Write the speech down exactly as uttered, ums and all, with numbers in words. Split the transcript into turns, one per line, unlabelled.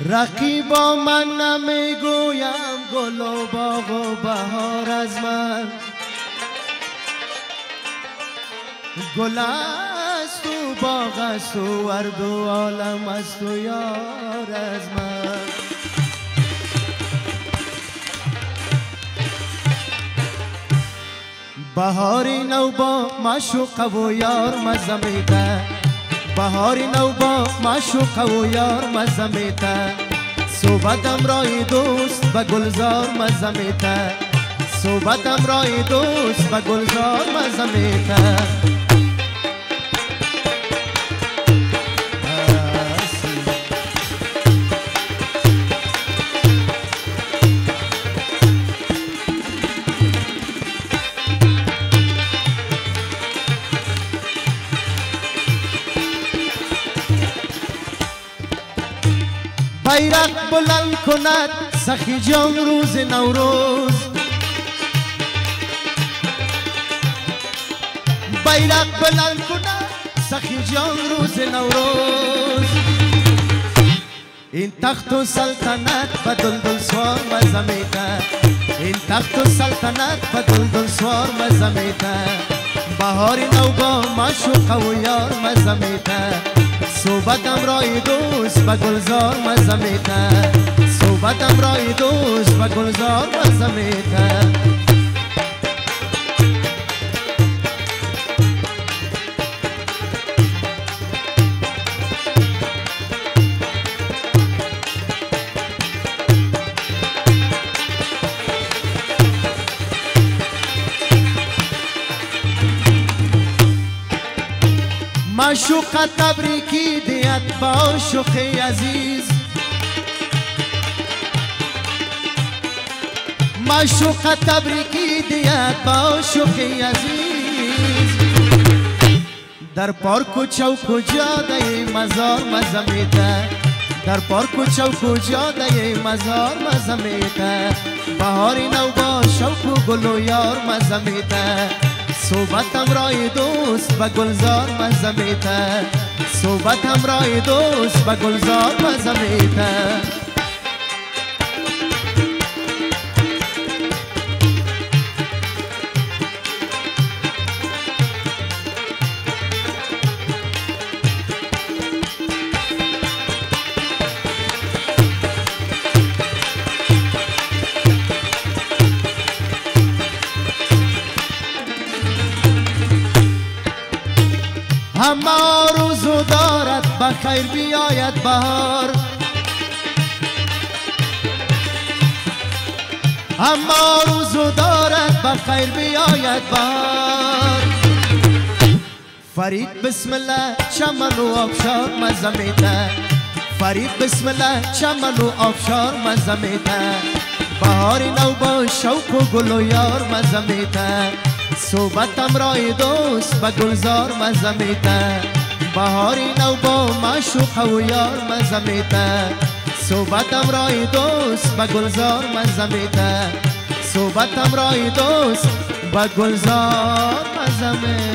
رقیبا من نمیگویم گل و باغ و بهار از من، گل است و باغ است و ورد و عالم است و یار از من. بهاری نو با معشوقه و یار مزه میده، بهاری نو با معشوقه و یار مزه میده، صحبتم رای دوست به گلزار مزه میده، صحبتم رای دوست به گلزار مزه میده. بیرق بلند کند سخی جان روز نوروز، بیرق بلند کند سخی جان روز نوروز. این تخت و سلطنت به دلدل سوار مزه میده، این تخت و سلطنت به دلدل سوار مزه میده. بهاری نو با معشوقه و یار مزه میده، صحبتم رای دوست به گلزار مزه میده، صحبتم رای دوست به گلزار مزه میده. معشوقه تبریکی دیت با عاشقی عزیز، معشوقه تبریکی دیت با عاشقی عزیز. در پارک و چوک و جاده مزار مزه میده، در پارک و چوک و جاده مزار مزه میده. بهاری نو با شوق و گل و یار مزه میده، صحبتم رای دوست به گلزار مزه میده، صحبتم رای دوست به گلزار مزه میده. همه آرزو دارد بخیر بیاید بهار، همه آرزو دارد بخیر بیاید بهار. فرید بسم الله چمن و آبشار مزه میده، فرید بسم الله چمن و آبشار مزه میده. بهاری نو با شوق و گل و یار مزه میده، صحبتم رای دوست به گلزار مزه میده. بهاری نو با معشوقه و یار مزه میده، صحبتم رای دوست به گلزار مزه میده، صحبتم رای دوست به گلزار مزه میده.